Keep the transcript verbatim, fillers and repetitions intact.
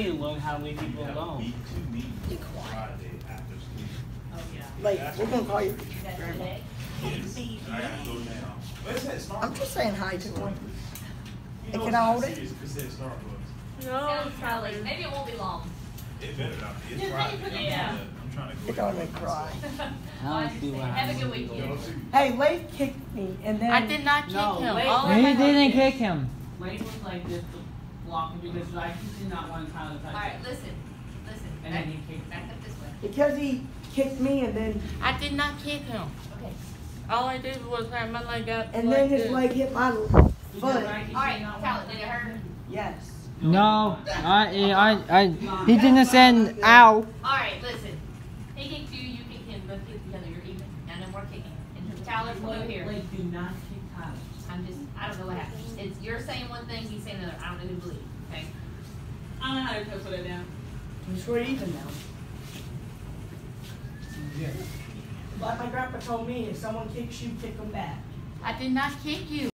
need to learn how to leave people alone. Be quiet. Oh, yeah. Like, we're gonna call you That's grandma. today? I'm just saying hi to him. Hey, can I hold it? No, probably. Maybe it won't be long. It better not be. It's Just Friday. maybe put it I'm down. trying to- I'm trying to go. It don't make me cry. I don't see what Have a happens. good weekend. Hey, Leif kicked me, and then I did not kick No, him. wait. All I He had was didn't this. kick him. Lane was like this to block him because like he did not want Tyler to touch Alright, him. listen. Listen. And Back, then he kicked back up this way. because he kicked me, and then I did not kick him. Okay. All I did was have my leg up. and like then his this. leg hit my Because, foot. like, he Alright, did not Tyler, want did to it touch hurt? him. Yes. No, I, I, I, he didn't say ow. Alright, listen. He kicked you, you kicked him, both kick together, you're even. And then we're kicking. And Tyler's blue here. Like, do not kick Tyler. I'm just, I don't know what happened. It's, you're saying one thing, he's saying another. I don't know who to believe, okay? I don't know how to put it down. Just we're even now. Yeah. Like my grandpa told me, if someone kicks you, kick them back. I did not kick you.